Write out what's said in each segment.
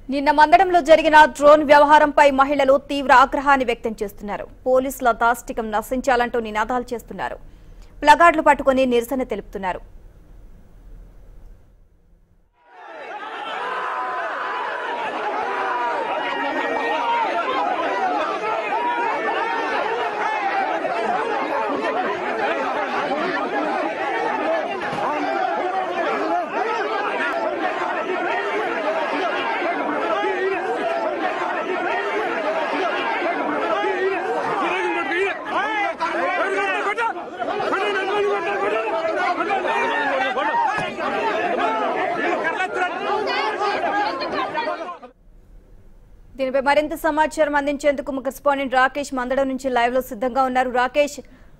నిన్న మందడంలో జరిగిన డ్రోన్ వ్యవహారంపై మహిళలు తీవ్ర ఆగ్రహాన్ని వ్యక్తం చేస్తున్నారు. పోలీసుల దాష్టికం నశించాలంటూ నినాదాలు చేస్తున్నారు. ప్లగార్డులు పట్టుకుని నిరసన తెలుపుతున్నారు. దీనిపై మరింత సమాచారం అందించేందుకు మా కరెస్పాండెంట్ రాకేష్ మందడం నుంచి లైవ్ లో సిద్ధంగా ఉన్నారు. రాకేష్,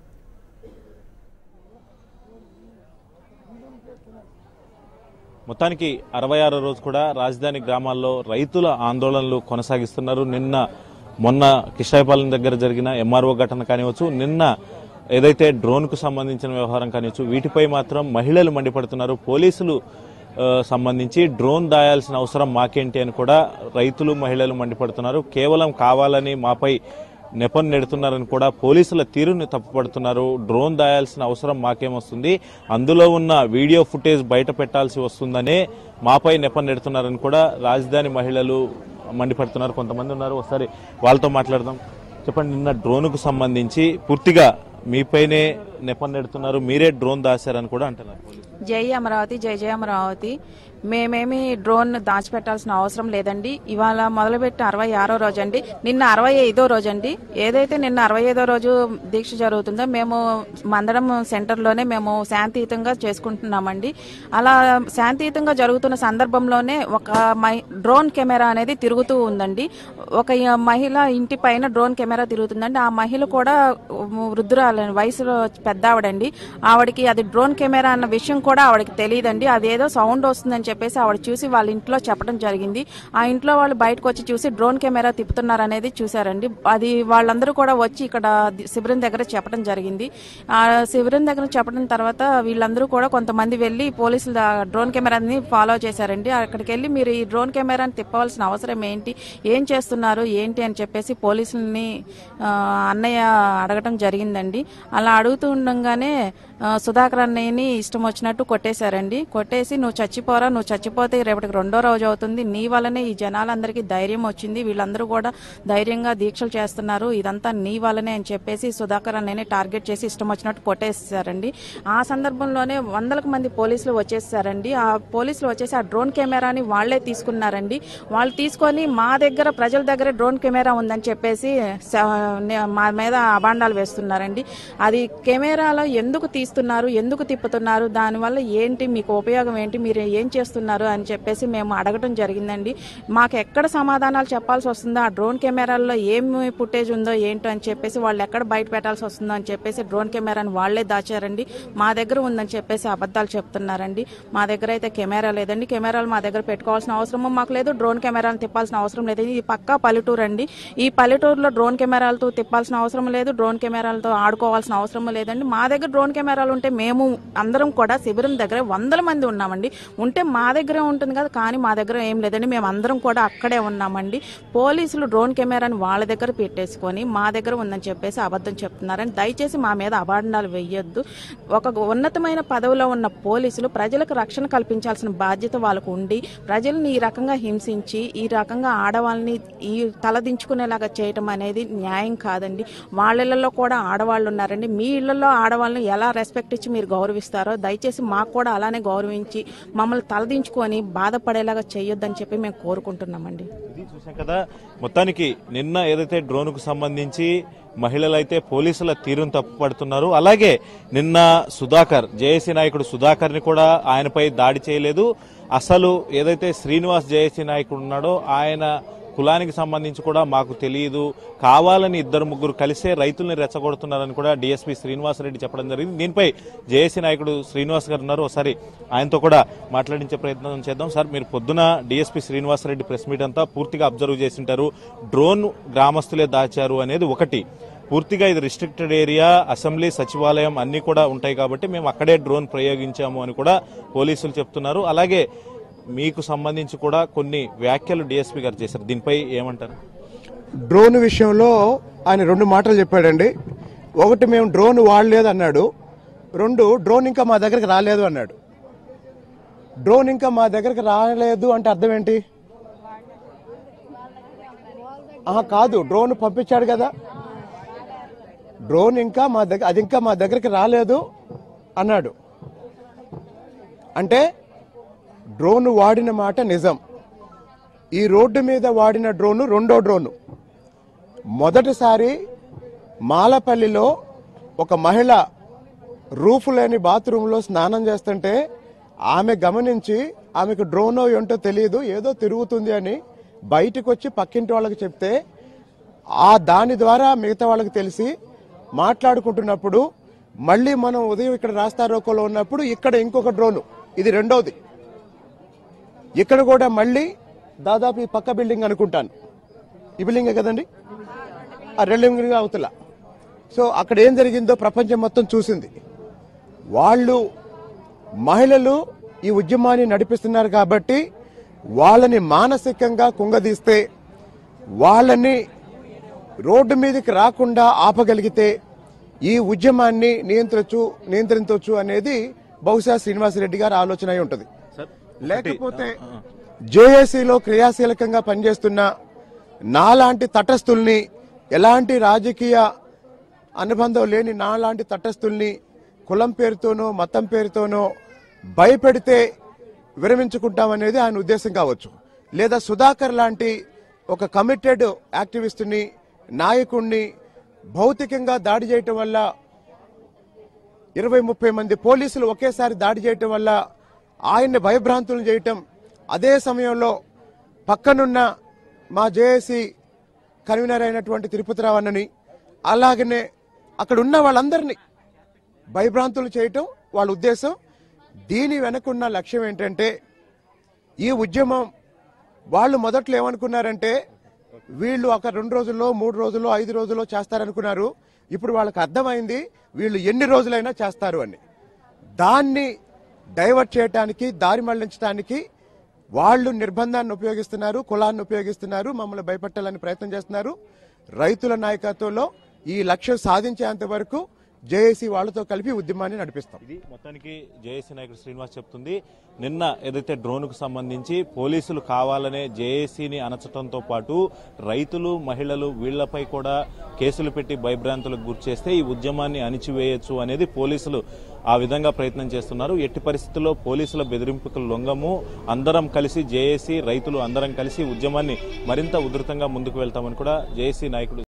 మొత్తానికి 66వ రోజు కూడా రాజధాని గ్రామాల్లో రైతుల ఆందోళనలు కొనసాగిస్తున్నారు. మొన్న కిషాయపాలెం దగ్గర జరిగిన ఎంఆర్ఓ ఘటన కానివచ్చు, నిన్న ఏదైతే డ్రోన్ కు సంబంధించిన వ్యవహారం కానివచ్చు, వీటిపై మాత్రం మహిళలు మండిపడుతున్నారు. పోలీసులు సంబంధించి డ్రోన్ దాయాల్సిన అవసరం మాకేంటి అని కూడా రైతులు మహిళలు మండిపడుతున్నారు. కేవలం కావాలని మాపై నెపం నెడుతున్నారని కూడా పోలీసుల తీరుని తప్పుపడుతున్నారు. డ్రోన్ దాయాల్సిన అవసరం మాకేమొస్తుంది, అందులో ఉన్న వీడియో ఫుటేజ్ బయట పెట్టాల్సి వస్తుందనే మాపై నెపం నెడుతున్నారని కూడా రాజధాని మహిళలు మండిపడుతున్నారు. కొంతమంది ఉన్నారు, ఒకసారి వాళ్ళతో మాట్లాడదాం. చెప్పండి, నిన్న డ్రోన్కు సంబంధించి పూర్తిగా మీపైనే నెపం నెడుతున్నారు, మీరే డ్రోన్ దాచారని కూడా అంటున్నారు. జై అమరావతి, జై జై అమరావతి. మేమేమి డ్రోన్ దాచిపెట్టాల్సిన అవసరం లేదండి. ఇవాళ మొదలుపెట్టి 66వ రోజు అండి. నిన్న 65వ రోజు అండి. ఏదైతే నిన్న 65వ రోజు దీక్ష జరుగుతుందో మేము మందడం సెంటర్లోనే మేము శాంతియుతంగా చేసుకుంటున్నామండి. అలా శాంతియుతంగా జరుగుతున్న సందర్భంలోనే ఒక డ్రోన్ కెమెరా అనేది తిరుగుతూ ఉందండి. ఒక మహిళ ఇంటి పైన డ్రోన్ కెమెరా తిరుగుతుందండి. ఆ మహిళ కూడా వృద్ధురాలని, వయసులో పెద్ద ఆవిడండి. ఆవిడకి అది డ్రోన్ కెమెరా అన్న విషయం కూడా ఆవిడకి తెలియదండి. అదేదో సౌండ్ వస్తుందని చెప్పేసి ఆవిడ చూసి వాళ్ళ ఇంట్లో చెప్పడం జరిగింది. ఆ ఇంట్లో వాళ్ళు బయటకు వచ్చి చూసి డ్రోన్ కెమెరా తిప్పుతున్నారు అనేది చూసారండి. అది వాళ్ళందరూ కూడా వచ్చి ఇక్కడ శిబిరం దగ్గర చెప్పడం జరిగింది. ఆ శిబిరం దగ్గర చెప్పడం తర్వాత వీళ్ళందరూ కూడా కొంతమంది వెళ్లి పోలీసులు డ్రోన్ కెమెరాని ఫాలో చేశారండి. అక్కడికి వెళ్ళి మీరు ఈ డ్రోన్ కెమెరాని తిప్పవలసిన అవసరం ఏంటి, ఏం చేస్తున్నారు ఏంటి అని చెప్పేసి పోలీసుల్ని అన్నయ్య అడగటం జరిగిందండి. అలా అడుగుతూ ఉండగానే సుధాకర్ అన్నయ్యని ఇష్టం వచ్చినట్టు కొట్టేశారండి. కొట్టేసి నువ్వు చచ్చిపోరా, నువ్వు చచ్చిపోతే రేపటికి 2వ రోజు అవుతుంది, నీ వల్లనే ఈ జనాలందరికీ ధైర్యం వచ్చింది, వీళ్ళందరూ కూడా ధైర్యంగా దీక్షలు చేస్తున్నారు, ఇదంతా నీ వల్లనే అని చెప్పేసి సుధాకర్ అన్నయ్యని టార్గెట్ చేసి ఇష్టం వచ్చినట్టు కొట్టేసారండి. ఆ సందర్భంలోనే వందలకు మంది పోలీసులు వచ్చేసారండి. ఆ పోలీసులు వచ్చేసి ఆ డ్రోన్ కెమెరాని వాళ్లే తీసుకున్నారండి. వాళ్ళు తీసుకొని మా దగ్గర ప్రజల దగ్గర డ్రోన్ కెమెరా ఉందని చెప్పేసి మా మీద అబాండాలు వేస్తున్నారండి. అది కెమెరాలో ఎందుకు తీస్తున్నారు, ఎందుకు తిప్పుతున్నారు, దానివల్ల ఏంటి, మీకు ఉపయోగం ఏంటి, మీరు ఏం చేస్తున్నారు అని చెప్పేసి మేము అడగటం జరిగిందండి. మాకు ఎక్కడ సమాధానాలు చెప్పాల్సి వస్తుందో, ఆ డ్రోన్ కెమెరాల్లో ఏమి ఫుటేజ్ ఉందో ఏంటో అని చెప్పేసి వాళ్ళు ఎక్కడ బయట పెట్టాల్సి వస్తుందో అని చెప్పేసి డ్రోన్ కెమెరాని వాళ్లే దాచారండి. మా దగ్గర ఉందని చెప్పేసి అబద్ధాలు చెప్తున్నారండి. మా దగ్గర అయితే కెమెరా లేదండి. కెమెరాలు మా దగ్గర పెట్టుకోవాల్సిన అవసరం మాకు లేదు. డ్రోన్ కెమెరాలు తిప్పాల్సిన అవసరం లేదు. ఇది పక్కా పల్లెటూరు అండి. ఈ పల్లెటూరులో డ్రోన్ కెమెరాలతో తిప్పాల్సిన అవసరం లేదు, డ్రోన్ కెమెరాలతో ఆడుకోవాల్సిన అవసరం లేదండి. మా దగ్గర డ్రోన్ కెమెరాలు ఉంటే మేము అందరం కూడా శిబిరం దగ్గర 100 మంది ఉన్నామండి. ఉంటే మా దగ్గరే ఉంటుంది కదా, కానీ మా దగ్గర ఏం లేదండి. మేము అందరం కూడా అక్కడే ఉన్నామండి. పోలీసులు డ్రోన్ కెమెరాని వాళ్ళ దగ్గర పెట్టేసుకొని మా దగ్గర ఉందని చెప్పేసి అబద్ధం చెప్తున్నారని దయచేసి మా మీద అబాండాలు వేయొద్దు. ఒక ఉన్నతమైన పదవిలో ఉన్న పోలీసులు ప్రజలకు రక్షణ కల్పించాల్సిన బాధ్యత వాళ్ళకు ఉండి ప్రజల్ని ఈ రకంగా హింసించి ఈ రకంగా ఆడవాళ్ళని ఈ తలదించుకునేలాగా చేయటం అనేది న్యాయం కాదండి. వాళ్ళ ఇళ్లలో కూడా ఆడవాళ్ళు ఉన్నారండి. మీ ఇళ్లలో ఆడవాళ్ళని ఎలా రెస్పెక్ట్ ఇచ్చి మీరు గౌరవిస్తారో దయచేసి మాకు కూడా అలానే గౌరవించి మమ్మల్ని తలదించుకొని బాధపడేలాగా చేయొద్దని చెప్పి మేము కోరుకుంటున్నామండి. ఇది చూసాం కదా, మొత్తానికి నిన్న ఏదైతే డ్రోన్ కు సంబంధించి మహిళలైతే పోలీసుల తీరును తప్పుపడుతున్నారు. అలాగే నిన్న సుధాకర్, జేఏసీ నాయకుడు సుధాకర్ ని కూడా ఆయనపై దాడి చేయలేదు. అసలు ఏదైతే శ్రీనివాస్ జేఏసీ నాయకుడు ఉన్నాడో ఆయన కులానికి సంబంధించి కూడా మాకు తెలియదు, కావాలని 2-3 కలిసే రైతుల్ని రెచ్చగొడుతున్నారని కూడా డీఎస్పీ శ్రీనివాసరెడ్డి చెప్పడం జరిగింది. దీనిపై జేఏసీ నాయకుడు శ్రీనివాస్ గారు ఉన్నారు, ఒకసారి ఆయనతో కూడా మాట్లాడించే ప్రయత్నం చేద్దాం. సార్, మీరు పొద్దున డీఎస్పీ శ్రీనివాసరెడ్డి ప్రెస్ మీట్ అంతా పూర్తిగా అబ్జర్వ్ చేసింటారు. డ్రోన్ గ్రామస్తులే దాచారు అనేది ఒకటి, పూర్తిగా ఇది రిస్ట్రిక్టెడ్ ఏరియా, అసెంబ్లీ సచివాలయం అన్ని కూడా ఉంటాయి కాబట్టి మేము అక్కడే డ్రోన్ ప్రయోగించాము అని కూడా పోలీసులు చెప్తున్నారు. అలాగే మీకు సంబంధించి కూడా కొన్ని వ్యాఖ్యలు డీఎస్పీ గారు చేశారు. దీనిపై ఏమంటారు? డ్రోన్ విషయంలో ఆయన 2 మాటలు చెప్పాడండి. ఒకటి, మేము డ్రోన్ వాడలేదు అన్నాడు. 2, డ్రోన్ ఇంకా మా దగ్గరికి రాలేదు అన్నాడు. డ్రోన్ ఇంకా మా దగ్గరికి రాలేదు అంటే అర్థం ఏంటి? కాదు, డ్రోన్ పంపించాడు కదా. డ్రోన్ ఇంకా మా దగ్గరికి రాలేదు అన్నాడు. అంటే డ్రోన్ వాడిన మాట నిజం. ఈ రోడ్డు మీద వాడిన డ్రోను 2వ డ్రోను. మొదటిసారి మాలపల్లిలో ఒక మహిళ రూఫ్ లేని బాత్రూంలో స్నానం చేస్తుంటే ఆమె గమనించి, ఆమెకు డ్రోనో ఏంటో తెలియదు, ఏదో తిరుగుతుంది అని బయటకు వచ్చి పక్కింటి వాళ్ళకి చెప్తే దాని ద్వారా మిగతా వాళ్ళకి తెలిసి మాట్లాడుకుంటున్నప్పుడు, మళ్ళీ మనం ఉదయం ఇక్కడ రాస్తారోకోలో ఉన్నప్పుడు ఇక్కడ ఇంకొక డ్రోను, ఇది 2వది. ఇక్కడ కూడా మళ్ళీ దాదాపు ఈ పక్క బిల్డింగ్ అనుకుంటాను, ఈ బిల్డింగే కదండి, ఆ 2 బిల్డింగ్ అవతల. సో అక్కడ ఏం జరిగిందో ప్రపంచం మొత్తం చూసింది. మహిళలు ఈ ఉద్యమాన్ని నడిపిస్తున్నారు కాబట్టి వాళ్ళని మానసికంగా కుంగదీస్తే, వాళ్ళని రోడ్డు మీదకి రాకుండా ఆపగలిగితే ఈ ఉద్యమాన్ని నియంత్రించవచ్చు అనేది బహుశా శ్రీనివాసరెడ్డి గారి ఆలోచన అయి ఉంటుంది. లేకపోతే జేఏసీలో క్రియాశీలకంగా పనిచేస్తున్న నాలాంటి తటస్థుల్ని, ఎలాంటి రాజకీయ అనుబంధం లేని నాలాంటి తటస్థుల్ని కులం పేరుతోనో మతం పేరుతోనో భయపెడితే విరమించుకుంటామనేది ఆయన ఉద్దేశం కావచ్చు. లేదా సుధాకర్ లాంటి ఒక కమిటెడ్ యాక్టివిస్టుని, నాయకుడిని భౌతికంగా దాడి చేయటం వల్ల 20-30 మంది పోలీసులు ఒకేసారి దాడి చేయటం వల్ల ఆయన్ని భయభ్రాంతులను చేయటం, అదే సమయంలో పక్కనున్న మా జేఏసీ కన్వీనర్ అయినటువంటి తిరుపతిరావు అన్నని, అలాగనే అక్కడ ఉన్న వాళ్ళందరినీ భయభ్రాంతులు చేయటం వాళ్ళ ఉద్దేశం. దీని వెనకున్న లక్ష్యం ఏంటంటే, ఈ ఉద్యమం వాళ్ళు మొదట్లో ఏమనుకున్నారంటే వీళ్ళు ఒక 2 రోజుల్లో 3 రోజుల్లో 5 రోజుల్లో చేస్తారనుకున్నారు. ఇప్పుడు వాళ్ళకి అర్థమైంది వీళ్ళు ఎన్ని రోజులైనా చేస్తారు అని. దాన్ని డైవర్ట్ చేయడానికి, దారి మళ్లించడానికి వాళ్ళు నిర్బంధాన్ని ఉపయోగిస్తున్నారు, కులాన్ని ఉపయోగిస్తున్నారు, మమ్మల్ని భయపెట్టాలని ప్రయత్నం చేస్తున్నారు. రైతుల నాయకత్వంలో ఈ లక్ష్యం సాధించేంత వరకు జేఏసీ వాళ్ళతో కలిపి ఉద్యమాన్ని నడిపిస్తాం. ఇది మొత్తానికి జేఏసీ నాయకుడు శ్రీనివాస్ చెప్తుంది. నిన్న ఏదైతే డ్రోన్ కు సంబంధించి పోలీసులు కావాలనే జేఏసీని అణచడంతో పాటు రైతులు, మహిళలు వీళ్లపై కూడా కేసులు పెట్టి భయభ్రాంతులకు గురిచేస్తే ఈ ఉద్యమాన్ని అణిచివేయచ్చు అనేది పోలీసులు ఆ విధంగా ప్రయత్నం చేస్తున్నారు. ఎట్టి పరిస్థితుల్లో పోలీసుల బెదిరింపులకు లొంగము, అందరం కలిసి జేఏసీ, రైతులు అందరం కలిసి ఉద్యమాన్ని మరింత ఉధృతంగా ముందుకు వెళ్తామని కూడా జేఏసీ నాయకుడు